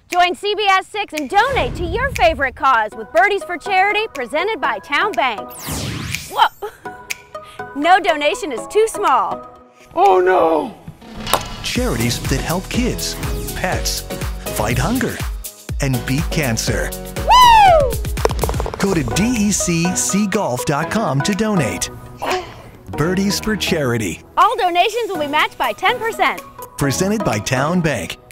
Join CBS 6 and donate to your favorite cause with Birdies for Charity presented by Town Bank. Whoa! No donation is too small. Oh no! Charities that help kids, pets, fight hunger, and beat cancer. Woo! Go to DECCgolf.com to donate. Birdies for Charity. All donations will be matched by 10%. Presented by Town Bank.